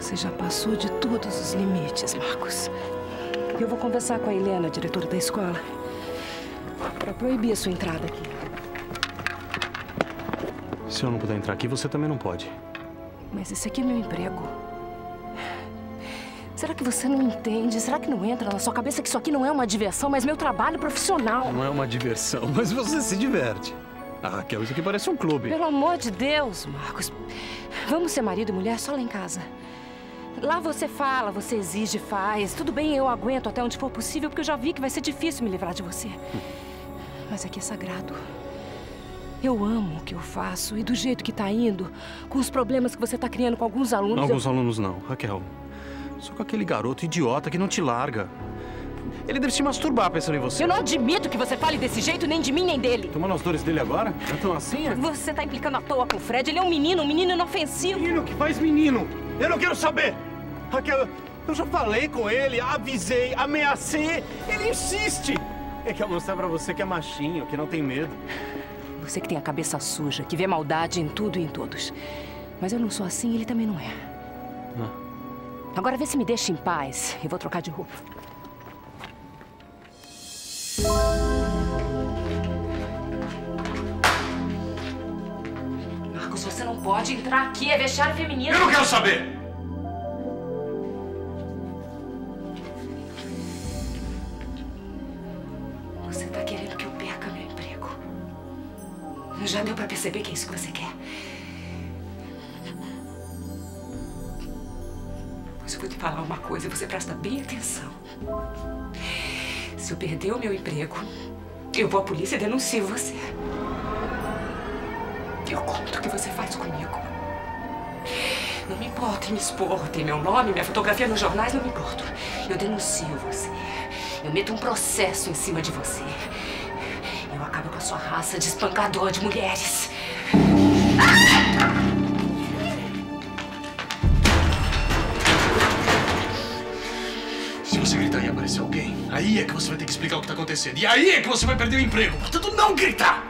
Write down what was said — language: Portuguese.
Você já passou de todos os limites, Marcos. Eu vou conversar com a Helena, a diretora da escola, para proibir a sua entrada aqui. Se eu não puder entrar aqui, você também não pode. Mas esse aqui é meu emprego. Será que você não entende? Será que não entra na sua cabeça que isso aqui não é uma diversão, mas meu trabalho profissional? Não é uma diversão, mas você se diverte. Ah, Raquel, isso aqui parece um clube. Pelo amor de Deus, Marcos. Vamos ser marido e mulher só lá em casa. Lá você fala, você exige, faz. Tudo bem, eu aguento até onde for possível, porque eu já vi que vai ser difícil me livrar de você. Mas aqui é sagrado. Eu amo o que eu faço e do jeito que tá indo, com os problemas que você tá criando com alguns alunos... Alguns alunos não, Raquel. Só com aquele garoto idiota que não te larga. Ele deve se masturbar pensando em você. Eu não admito que você fale desse jeito, nem de mim, nem dele. Tomando as dores dele agora? Já tão assim? Você tá implicando à toa com o Fred. Ele é um menino inofensivo. Menino que faz menino. Eu não quero saber. Raquel, eu já falei com ele, avisei, ameacei. Ele insiste. Ele quer mostrar pra você que é machinho, que não tem medo. Você que tem a cabeça suja, que vê maldade em tudo e em todos. Mas eu não sou assim, ele também não é. Agora vê se me deixa em paz. Eu vou trocar de roupa. Marcos, você não pode entrar aqui. É vestiário feminino. Eu não quero saber! Você tá querendo que eu perca meu emprego. Já deu pra perceber que é isso que você quer. Pois eu vou te falar uma coisa e você presta bem atenção. Se eu perder o meu emprego, eu vou à polícia e denuncio você. Eu conto o que você faz comigo. Não me importa em me expor. Tem meu nome, minha fotografia nos jornais, não me importo. Eu denuncio você. Eu meto um processo em cima de você. Eu acabo com a sua raça de espancador de mulheres. Se você gritar e aparecer alguém, aí é que você vai ter que explicar o que tá acontecendo. E aí é que você vai perder o emprego. Portanto, não gritar!